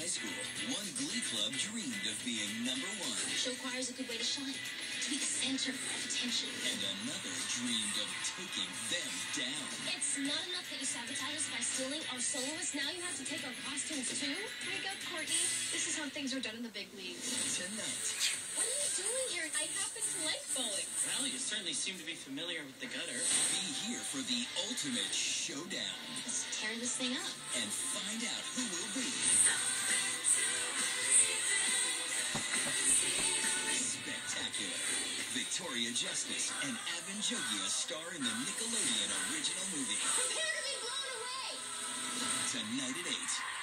school, one glee club dreamed of being number one. Show choir is a good way to shine, to be the center of attention. And another dreamed of taking them down. It's not enough that you sabotage us by stealing our soloists. Now you have to take our costumes too? Wake up, Courtney. This is how things are done in the big leagues. Tonight. What are you doing here? I happen to like bowling. Well, you certainly seem to be familiar with the gutter. Be here for the ultimate showdown. Let's tear this thing up. And find out who will be spectacular. Victoria Justice and Avon Jogia star in the Nickelodeon original movie. Prepare to be blown away! Tonight at 8.